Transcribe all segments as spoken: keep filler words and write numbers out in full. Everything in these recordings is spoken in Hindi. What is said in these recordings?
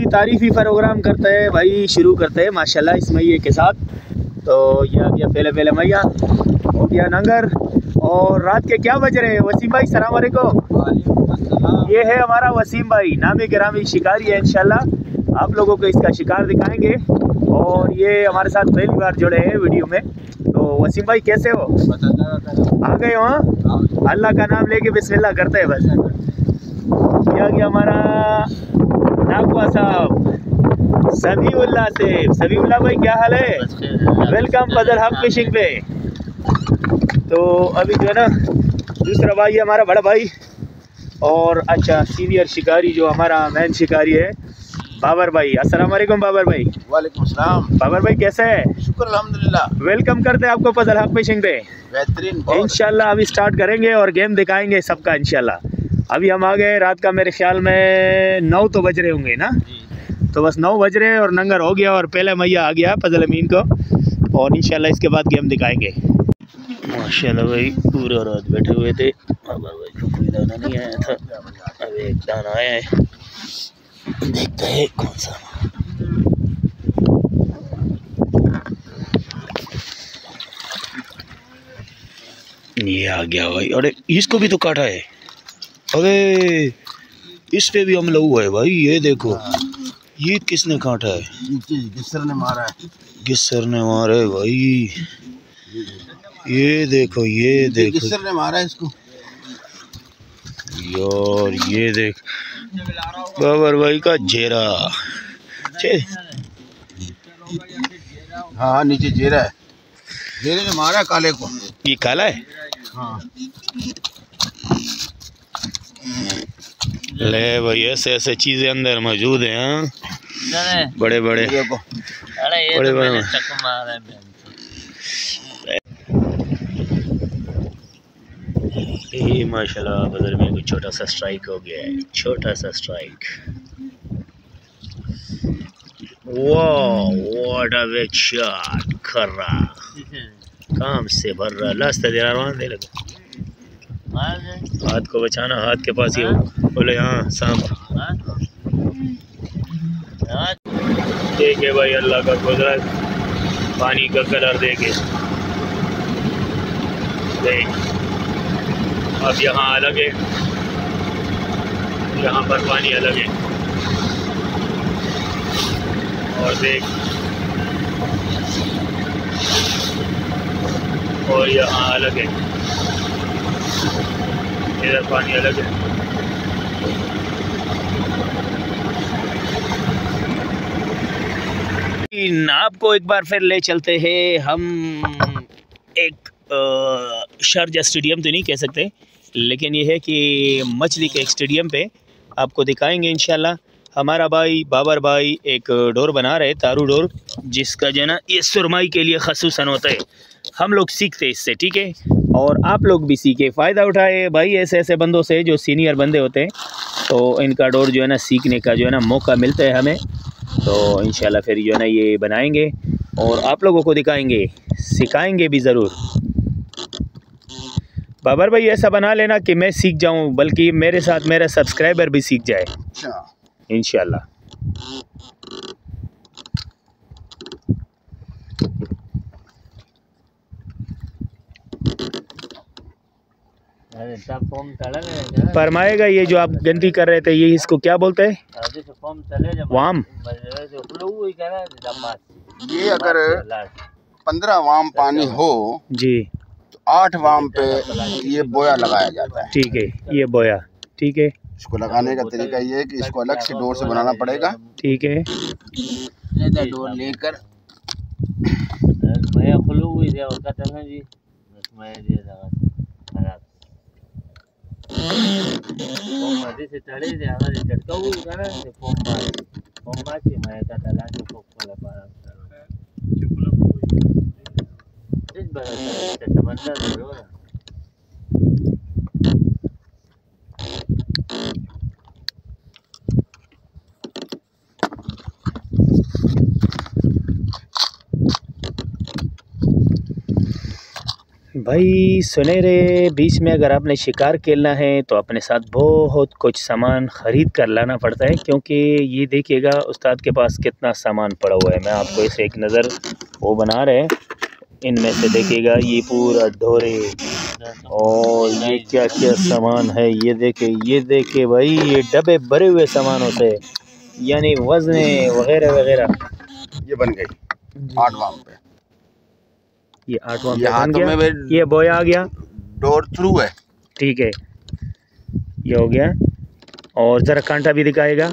तारीफ़ी प्रोग्राम करते हैं भाई, शुरू करते हैं माशाल्लाह इस मैये के साथ। तो ये आ गया पहले पहले मैया, हो गया नंगर। और रात के क्या बज रहे हैं वसीम भाई? सलाम अलैकुम। ये है हमारा वसीम भाई, नामी गिरामी शिकारी है। इंशाल्लाह आप लोगों को इसका शिकार दिखाएंगे। और ये हमारे साथ पहली बार जुड़े हैं वीडियो में। तो वसीम भाई कैसे हो? आ गए हो? अल्लाह का नाम लेके बिस्मिल्लाह करते हैं बस। ये आ गया हमारा नागवा साहब सबीउल्लाह से। सबीउल्लाह भाई क्या हाल है? वेलकम फजल हक फिशिंग पे। तो अभी जो है ना दूसरा भाई है हमारा बड़ा भाई, और अच्छा सीनियर शिकारी जो हमारा मेन शिकारी है बाबर भाई। अस्सलाम वालेकुम बाबर भाई। वालेकुम सलाम। बाबर भाई कैसे है? शुक्र अल्हम्दुलिल्लाह। वेलकम करते हैं आपको फजल हक फिशिंग पे। बेहतरीन। इंशाल्लाह अभी स्टार्ट करेंगे और गेम दिखाएंगे सबका इंशाल्लाह। अभी हम आ गए, रात का मेरे ख्याल में नौ तो बज रहे होंगे ना, तो बस नौ बज रहे हैं और नंगर हो गया और पहले मैया आ गया फजल अमीन को, और इंशाल्लाह इसके बाद गेम दिखाएंगे। माशाल्लाह भाई पूरा रात बैठे हुए थे, बाबर भाई को कोई दाना नहीं आया था, अब एक दाना आया है, देखते हैं कौन सा। ये आ गया भाई। अरे इसको भी तो काटा है, अरे इस पे भी हमला हुआ है भाई। ये देखो ये किसने काटा है? गिस्सर ने मारा है। गिस्सर ने मारा है भाई। ये देखो ये देखो गिस्सर ने मारा है इसको यार। ये देख बाबर भाई का जेरा। हाँ नीचे जेरा है, जेरे ने मारा काले को। ये काला है? हाँ। ले भाई ऐसे ऐसे चीजें अंदर मौजूद हैं। हाँ बड़े बड़े बड़े बड़े ये माशाल्लाह बदल में कुछ छोटा सा स्ट्राइक हो गया है, छोटा सा स्ट्राइक। वाह व्हाट अ बिग शॉट कर रहा, काम से भर रहा। लास्ट दे रहा दे लगा, हाथ को बचाना, हाथ के पास ही हो बोले। हाँ सांप देखे भाई, अल्लाह का कुदरत, पानी का कलर देखे देख। अब यहाँ अलग है, यहाँ पर पानी अलग है, और देख और यहाँ अलग है, इधर पानी अलग है। आपको एक बार फिर ले चलते हैं हम एक शारजा स्टेडियम तो नहीं कह सकते, लेकिन ये है कि मछली के एक स्टेडियम पे आपको दिखाएंगे इंशाल्लाह। हमारा भाई बाबर भाई एक डोर बना रहे, तारू डोर, जिसका जो है ना ये सुरमाई के लिए खसूसन होता है। हम लोग सीखते हैं इससे, ठीक है, और आप लोग भी सीखे, फ़ायदा उठाए भाई ऐसे ऐसे बंदों से जो सीनियर बंदे होते हैं। तो इनका डोर जो है ना सीखने का जो है ना मौका मिलता है हमें। तो इंशाल्लाह फिर जो है ना ये बनाएंगे और आप लोगों को दिखाएंगे, सिखाएंगे भी ज़रूर। बाबर भाई ऐसा बना लेना कि मैं सीख जाऊं, बल्कि मेरे साथ मेरा सब्सक्राइबर भी सीख जाए इंशाल्लाह। फरमाएगा ये जो आप गंदी कर रहे थे, ये इसको क्या बोलते हैं? वाम। ये अगर पंद्रह वाम पानी हो जी, आठ वाम पे ये बोया लगाया जाता है। ठीक है, ये बोया ठीक है। इसको लगाने का तरीका ये है कि इसको अलग से डोर से बनाना पड़ेगा। ठीक है, डोर लेकर भाई सुनहरे बीच में अगर आपने शिकार खेलना है तो अपने साथ बहुत कुछ सामान ख़रीद कर लाना पड़ता है, क्योंकि ये देखिएगा उस्ताद के पास कितना सामान पड़ा हुआ है। मैं आपको इसे एक नज़र वो बना रहे हैं, इनमें से देखिएगा ये पूरा ढोरे और ये क्या क्या सामान है। ये देखे ये देखे भाई, ये डब्बे भरे हुए सामानों से, यानी वज़ने वगैरह वगैरह। ये बन गई आठ वाम पे, ये आठवां पे यहाँ बन तो गया। मैं ये बोया आ गया, डोर थ्रू है। ठीक है, ये हो गया। और ज़रा कांटा भी दिखाएगा।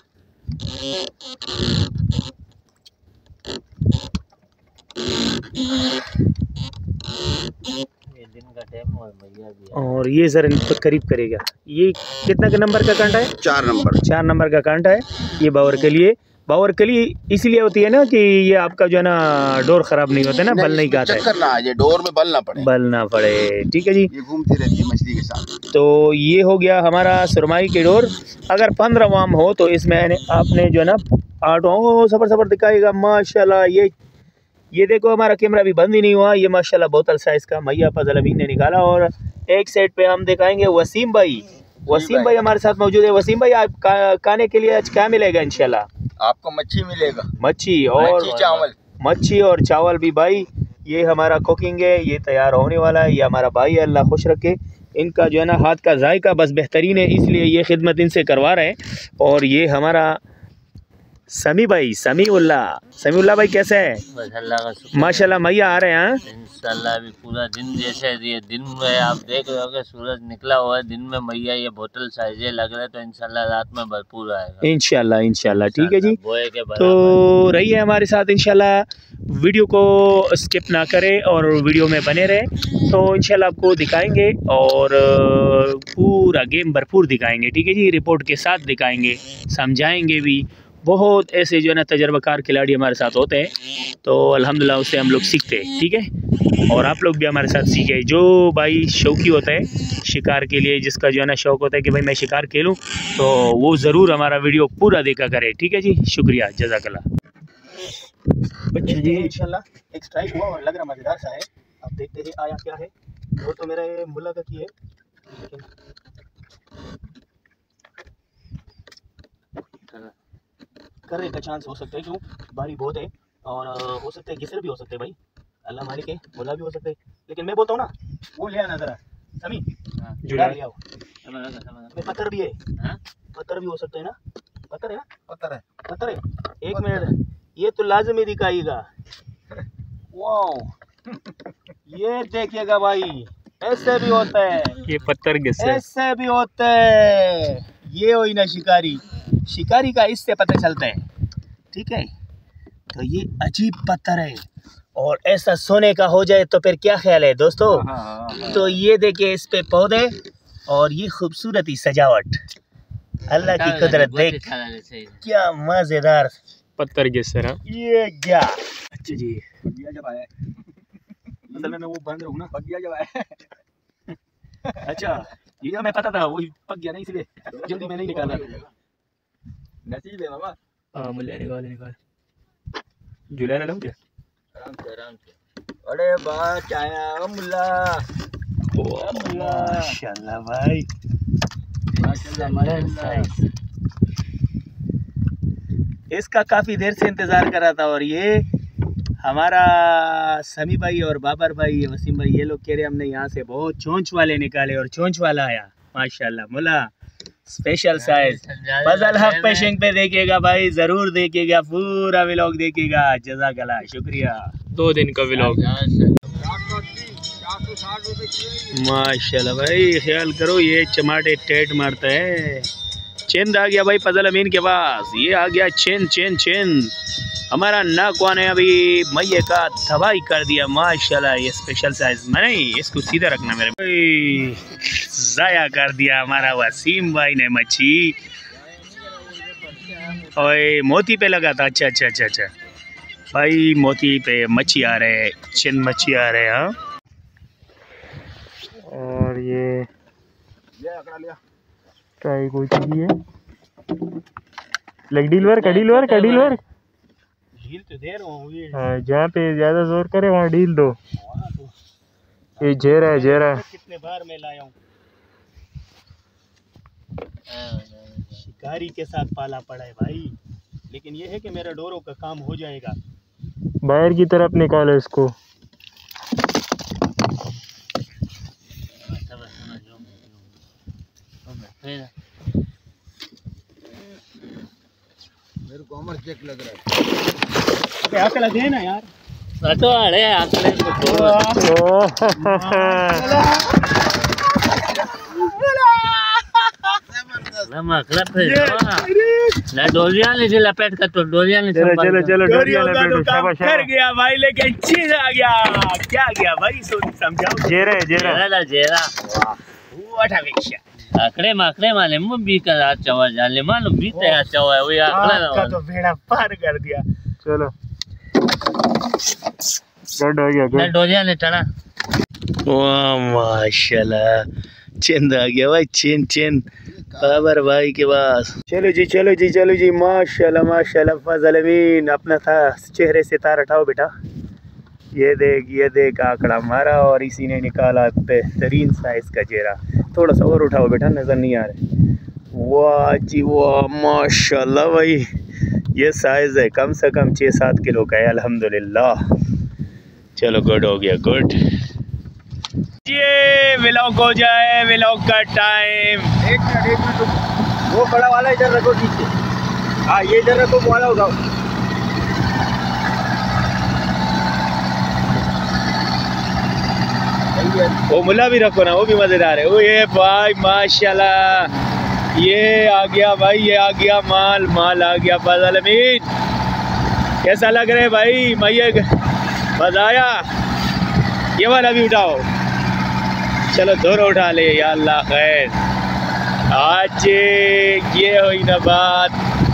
और ये ज़रा इन पर करीब करेगा। ये कितना का नंबर का कांटा है? चार नंबर चार नंबर का कांटा है। ये बावर के लिए, बावर के लिए इसलिए होती है ना कि ये आपका जो है ना डोर ख़राब नहीं होता है ना, बल नहीं खाता है, चक्कर ना आ जाए, डोर में बल ना पड़े, बल ना पड़े। ठीक है जी, ये घूमती रहती है मछली के साथ। तो ये हो गया हमारा सुरमाई की डोर। अगर पंद्रह वाम हो तो इसमें आपने जो है ना आठ वाम सफर सफर दिखाएगा माशाल्लाह। ये ये देखो हमारा कैमरा भी बंद ही नहीं हुआ। ये माशाल्लाह बोतल साइज़ का मैया फजल अमीन ने निकाला। और एक साइड पे हम दिखाएंगे वसीम भाई। वसीम भाई हमारे साथ मौजूद है। वसीम भाई, आप का, खाने के लिए आज क्या मिलेगा? इंशाल्लाह आपको मच्छी मिलेगा, मच्छी और चावल, मच्छी और चावल भी भाई। ये हमारा कुकिंग है, ये तैयार होने वाला है। ये हमारा भाई है, अल्लाह खुश रखे। इनका जो है ना हाथ का जायका बस बेहतरीन है, इसलिए ये खिदमत इनसे करवा रहे हैं। और ये हमारा समी भाई, समीउल्लाह। समीउल्लाह भाई कैसे है? माशाल्लाह मैया आ रहे हैं इंशाल्लाह। अभी पूरा दिन, जैसे ये दिन में आप देख रहे हो सूरज निकला हुआ है, दिन में मैया ये बोतल साइजे लग रहा है, तो इंशाल्लाह रात में भरपूर आएगा। इंशाल्लाह इंशाल्लाह। ठीक है जी, तो रही है हमारे साथ इंशाल्लाह। वीडियो को स्किप ना करें और वीडियो में बने रहें, तो इंशाल्लाह आपको दिखाएंगे और पूरा गेम भरपूर दिखाएंगे। ठीक है जी, रिपोर्ट के साथ दिखाएंगे, समझाएंगे भी। बहुत ऐसे जो है ना तजर्बाकार खिलाड़ी हमारे साथ होते हैं, तो अल्हम्दुलिल्लाह उससे हम लोग सीखते हैं। ठीक है, और आप लोग भी हमारे साथ सीखे। जो भाई शौकी होता है शिकार के लिए, जिसका जो है ना शौक़ होता है कि भाई मैं शिकार खेलूं, तो वो ज़रूर हमारा वीडियो पूरा देखा करे। ठीक है जी, शुक्रिया, जज़ाकल्लाह। अच्छा जी, इंशाल्लाह एक स्ट्राइक हुआ और लग रहा मज़ेदार सा है। अब देखते हैं आया क्या है। वो तो मेरा मुल्ला का की है, करने का चांस हो सकता है, क्यों बारी बहुत है। और हो सकता है घिसर भी हो सकते हैं भाई, अल्लाह मालिक है, मुल्ला भी हो सकते हैं। लेकिन मैं बोलता हूँ ना, वो ले आना ज़रा समी, जुड़ा ले आओ। पत्थर भी है, पत्थर भी हो सकते हैं ना, पत्थर है ना, पत्थर है, पत्थर है। एक मिनट, ये तो लाजमी दिखाएगा। वाह, ये देखिएगा भाई, ऐसे भी होता है, ये पत्थर घिसे ऐसे भी होता है। ये हुई ना शिकारी, शिकारी का इससे पता चलता है। ठीक है, तो ये अजीब पत्थर है, और ऐसा सोने का हो जाए तो फिर क्या ख्याल है दोस्तों? हाँ, हाँ, हाँ। तो ये देखिए इस पे पौधे और ये खूबसूरती सजावट, अल्लाह की कुदरत देख, क्या मजेदार पत्थर के सर। ये क्या, अच्छा जी, जब आया असल में मैं वो बंद रहूँ ना, पक गया जब आया। अच्छा, ये मैं पता था वही पक गया ना, इसलिए जल्दी मैं नहीं निकाला। नसीब है मामा। हाँ, मुल्ला निकाल निकाल, जुला लूं क्या? आराम से आराम से। अरे बात आया मुल्ला, माशाल्लाह भाई, माशाल्लाह माशाल्लाह। इसका काफ़ी देर से इंतज़ार कर रहा था, और ये हमारा समी भाई और बाबर भाई, वसीम भाई, ये लोग कह रहे हमने यहाँ से बहुत चोंच वाले निकाले, और चोंच वाला आया माशाल्लाह। मुल्ला स्पेशल साइज फजल हक पेशिंग पे देखिएगा भाई, ज़रूर देखिएगा, पूरा व्लॉग देखिएगा। जज़ाकल्लाह, शुक्रिया। दो दिन का व्लॉग माशाल्लाह भाई, ख्याल करो ये चमाटे टेट मारता है। चेंद आ गया भाई फजल अमीन के पास, ये आ गया चेन चेन चेन। हमारा नाकवान है अभी मैये का तबाही कर दिया माशाल्लाह। ये स्पेशल साइज में नहीं, इसको सीधा रखना मेरे भाई, ज़ाया कर दिया हमारा वसीम भाई ने मच्छी। ओए मोती पे लगा था, अच्छा अच्छा अच्छा अच्छा भाई, मोती पे मच्छी आ रहे हैं, चिन मच्छी आ रहे हैं। हाँ, और ये ट्राई कोई चीज़ है, लग डील वर्क डील वर्क डील वर्क ढील तो दे रहा हूँ। हाँ, जहाँ पे ज़्यादा जोर करे वहाँ ढील दो। ये जेरा है, जेरा है। कितने बार मैं लाया हूँ, शिकारी के साथ पाला पड़ा है भाई। लेकिन ये है कि मेरा डोरों का काम हो जाएगा। बाहर की तरफ निकालो इसको। मेरे को अमर चेक लग रहा है। अबे आकड़ा दे ना यार। तो अरे आकड़े को डोलिया नीचे लपेट कर, तो डोलिया नीचे। चलो चलो चलो डोरिया डोरियों का लपेटो, तो काम शाबाश कर शाबाश। गया भाई, लेकिन चीज आ गया। क्या गया भाई, सोच समझाओ। जेरा है, जेरा। जेरा जेरा वाटा वेक्षा आकड़े माकड़े माले मुंह बी कर चवा जाले मानो बीते आ चवा वो आकड़ा का तो बेड़ा पार कर दिया। चलो गुड हो गया, ना गुड। डोलिया ने टना। वाह माशाल्लाह, चेंद आ गया भाई, चेन चेन बाबर भाई के पास। चलो जी चलो जी चलो जी, माशाल्लाह माशाल्लाह। फजल अमीन अपना था चेहरे से तार हटाओ बेटा। ये देख ये देख आंकड़ा मारा और इसी ने निकाला बेहतरीन साइज का जेरा। थोड़ा सा और उठाओ बेटा, नज़र नहीं आ रहे। वाह जी वाह माशाल्लाह भाई, ये साइज़ है कम से कम छः सात किलो का है अल्हम्दुलिल्लाह। चलो गुड हो गया, गुड। ये व्लॉग हो जाए, व्लॉग का टाइम। एक मिनट एक मिनट, वो बड़ा वाला इधर रखो नीचे। हाँ ये इधर रखो, वो वाला उठाओ। वो मुल्ला भी रखो ना, वो भी मज़ेदार है। वो ये भाई माशाल्लाह, ये आ गया भाई, ये आ गया माल, माल आ गया। फजल अमीन कैसा लग रहा है भाई? मैया मज़ा आया? ये वाला भी उठाओ। चलो दोनों उठा ले, या अल्लाह खैर। आज ये हुई ना बात।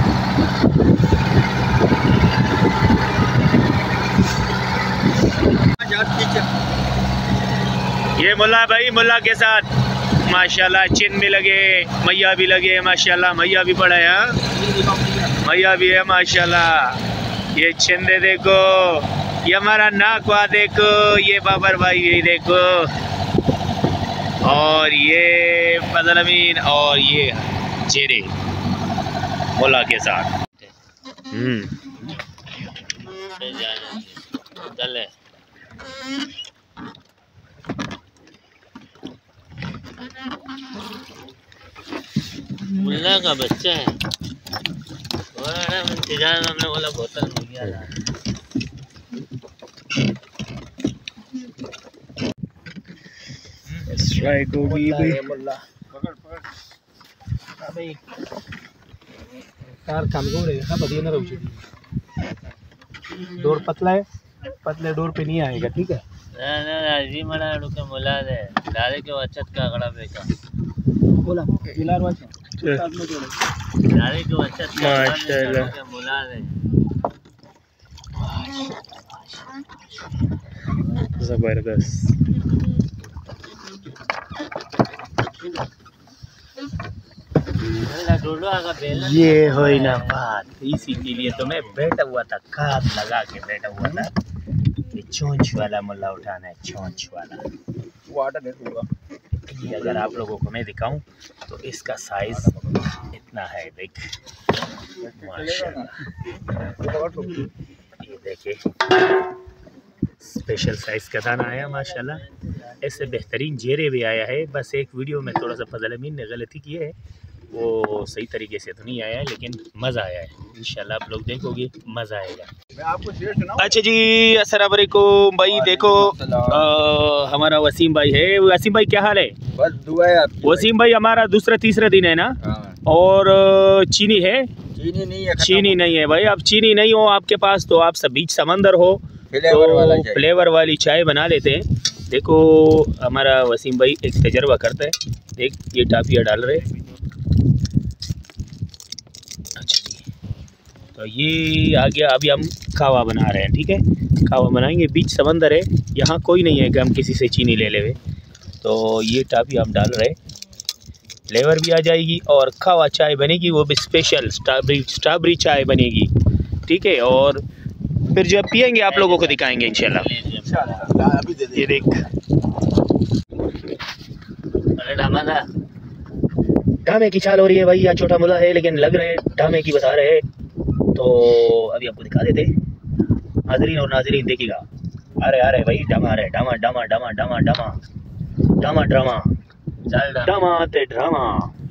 ये मुल्ला भाई, मुल्ला के साथ माशाल्लाह चिन भी लगे, मैया भी लगे माशाल्लाह। मैया भी पड़ा है, हाँ मैया भी है माशाल्लाह। ये चिंदे देखो, ये हमारा नाकवा देखो, ये बाबर भाई ये देखो, और ये फजल अमीन, और ये जेरे मुल्ला के साथ। हम्म चले मुल्ला का बच्चा है। इंतजार में हमने बोला बोतल मिल गया। स्ट्राइक होगी भाई। अबे कार काम को रहेगा, बढ़िया ना रहो। डोर पतला है, पतले डोर पे नहीं आएगा, ठीक है। ना ना जी मना रुके मुला दे डाले के वचत का गड़ा बेचा बोला जिलार वाचा डाले के वचत का माशाल्लाह के मुला दे। जबरदस्त। ये हुई ना बात, इसी के लिए तो मैं बैठा हुआ था, खाद लगा के बैठा हुआ था। ये चोंच वाला मुल्ला उठाना है, चोंच वाला। वाटर देखूंगा। ये अगर आप लोगों को मैं दिखाऊं तो इसका साइज इतना है, देख माशाल्लाह। ये देखिए स्पेशल साइज का दाना आया माशाल्लाह। ऐसे बेहतरीन जेरे भी आया है। बस एक वीडियो में थोड़ा सा फजल अमीन ने गलती की है, वो सही तरीके से तो नहीं आया है, लेकिन मज़ा आया है। इंशाल्लाह आप लोग देखोगे, मज़ा आएगा। मैं आपको शेर सुनाऊं? अच्छा जी, अस्सलाम वालेकुम भाई। देखो आ, हमारा वसीम भाई है। वसीम भाई क्या हाल है? बस दुआ है आपकी। वसीम भाई हमारा दूसरा तीसरा दिन है ना, हाँ। और चीनी है? चीनी नहीं है, चीनी नहीं है भाई। अब चीनी नहीं हो आपके पास तो आप सब बीच समंदर हो, फ्लेवर वाला तो चाय। फ्लेवर वाली चाय बना लेते हैं। देखो हमारा वसीम भाई एक तजर्बा करता है। देख ये टापिया डाल रहे। अच्छा जी, तो ये आ गया। अभी हम कावा बना रहे हैं, ठीक है। कावा बनाएंगे, बीच समंदर है, यहाँ कोई नहीं है कि हम किसी से चीनी ले लेवे। तो ये टापिया हम डाल रहे, फ्लेवर भी आ जाएगी और कावा चाय बनेगी, वो भी स्पेशल स्ट्रॉबेरी स्ट्रॉबेरी चाय बनेगी, ठीक है। और फिर जब पियेंगे आप लोगों को दिखाएंगे इंशाल्लाह। अभी दे दे। ये देख ड्रामा था। ड्रामे की चाल हो रही है भाई, या छोटा मुला है लेकिन लग रहे ड्रामे की बता रहे। तो अभी आपको दिखा देते हाजरीन और नाजरीन, देखिएगा। अरे अरे भाई ड्रामा आ रहा है, drama drama drama drama drama drama drama चल ड्रामा ड्रामा।